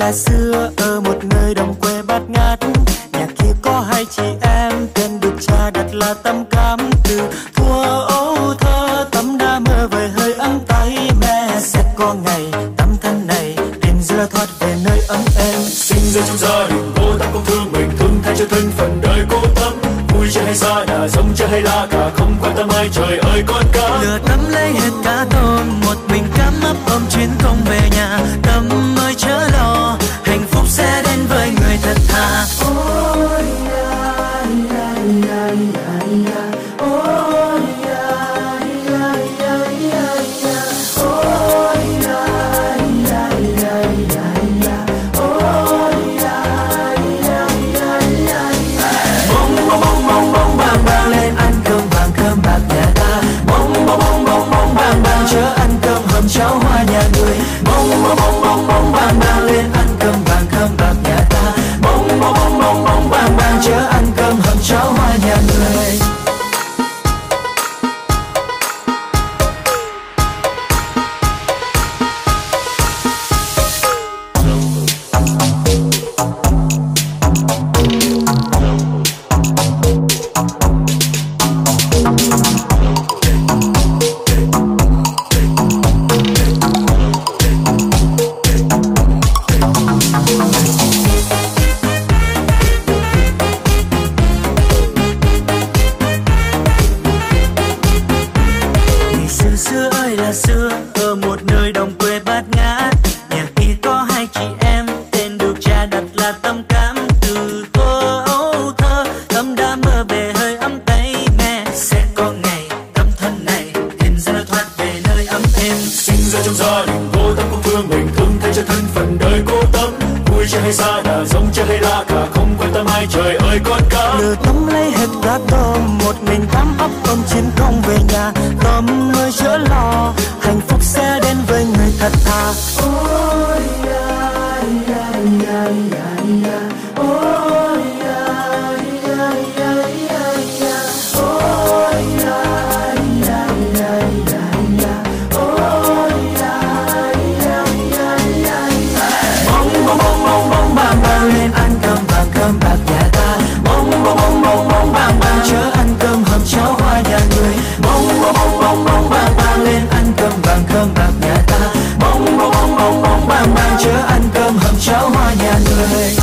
là xưa ở một nơi đồng quê bát ngát. Nhà kia có hai chị em, tên được cha đặt là Tâm Cám. Từ thuở ấu thơ Tâm đã mơ về hơi ấm tay mẹ. Sẽ có ngày Tâm thân này tìm dưa thoát về nơi ấm êm. Sinh ra trong gia đình cô Tâm không thương mình, thương thay cho thân phận đời cô Tâm. Vui chơi hay xa đà, sống chơi hay la cả, không quan tâm ai trời ơi con cá. Lừa Tâm lấy hết cá tôm, một mình Cám ấp ôm chuyến không về nhà. Tâm ơi chớ lo, hạnh phúc sẽ đến với người thật thà. Ôi ya ya ya ya ya, ôi ya ya ya ya ya, ôi ya ya ya ya ya, ôi ya ya ya ya ya. Bông bông bông bông bông bang bang lên ăn cơm vàng cơm bạc nhà ta. Bông bông bông bông bông bang bang chớ ăn cơm hầm cháo hoa nhà người. Bông bông bông bông bông bang bang lên ăn cơm vàng cơm bạc nhà ta. Bông bông bông bông bông bang bang chớ ăn cơm hầm cháo hoa nhà người. Xưa ơi là xưa ở một nơi đồng quê bát ngát. Nhà kia có hai chị em, tên được cha đặt là Tâm Cám. Từ thuở ấu thơ Tâm đã mơ về hơi ấm tay mẹ. Sẽ có ngày Tâm thân này tìm ra thoát về nơi ấm êm. Sinh ra trong gia đình cô Tâm không thương mình, thương thay cho thân phận đời cô Tâm. Vui chơi hay xa đà, giống chơi hay la cả, không quan tâm ai trời ơi con cá. Lừa Tâm lấy hết cá tôm, một mình Cám ấp ôm chiến công về nhà. Tâm ơi chớ lo, hạnh phúc sẽ đến với người thật thà. Ôi ya ya ya ya ya, ôi ya ya ya ya ya, ôi ya ya ya ya ya, ôi ya ya ya ya ya. Bông bông bông bông bông bang bang lên ăn cơm vàng cơm bạc nhà ta. Bông bông bông bông bông bang bang chớ ăn cơm hầm cháo hoa nhà người. Bông bông bông bông bông bang bang lên ăn cơm vàng cơm bạc nhà ta. Bông bông bông bông bông bang bang chớ ăn cơm hầm cháo hoa nhà người.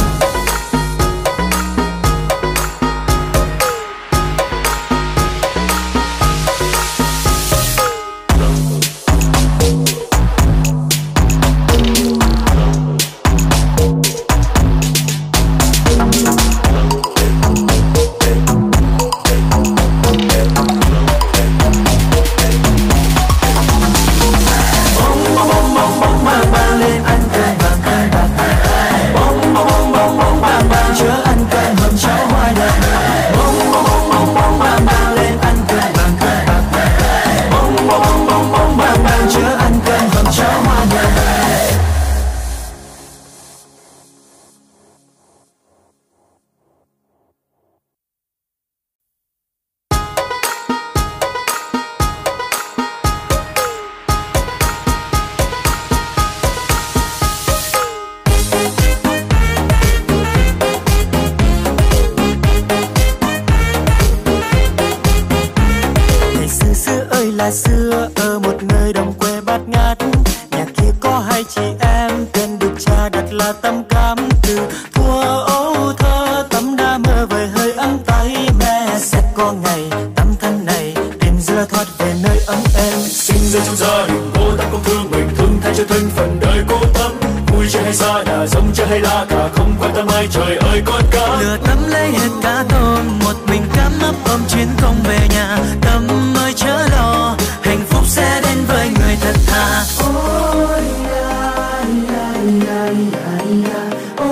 Là xưa ở một nơi đồng quê bát ngát. Nhà kia có hai chị em, tên được cha đặt là Tâm Cám. Từ thuở ấu thơ Tâm đã mơ về hơi ấm tay mẹ. Sẽ có ngày Tâm thân này tìm dưa thoát về nơi ấm êm. Sinh ra trong gia đình cô Tâm không thương mình, thương thay cho thân phận đời cô Tâm. Vui chơi hay xa đà, giống chơi hay la cả, không quan tâm ai trời ơi con cá. Lừa Tâm lấy hết cá tôm, một mình Cám ấp ôm chuyến không về nhà. Tâm ơi chớ lo, hạnh phúc sẽ đến với người thật thà. Ôi ya ya ya ya ya,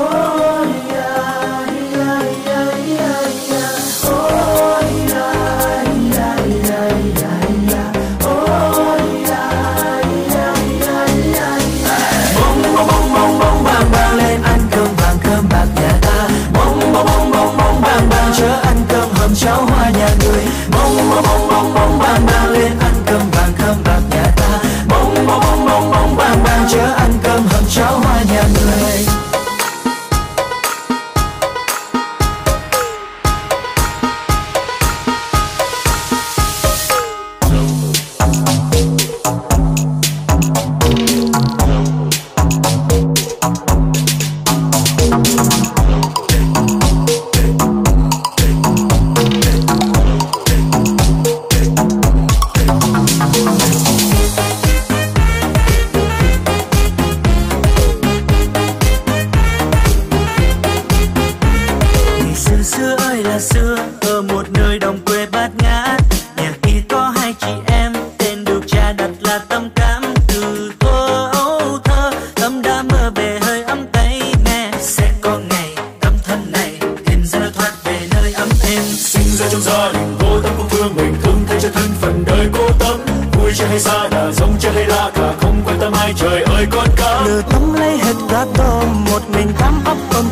ôi ya ya ya ya ya, ôi ya ya ya ya ya, ôi ya ya ya ya ya. Bông bông bông bông bông bang bang lên ăn cơm vàng cơm bạc nhà ta. Bông bông bông bông bông bang bang chớ ăn cơm hầm cháo hoa nhà người. Bông bông bông cả không quan tâm ai trời ơi con cá. lừa tống lấy hết cả tôm, một mình cắm ấp ôm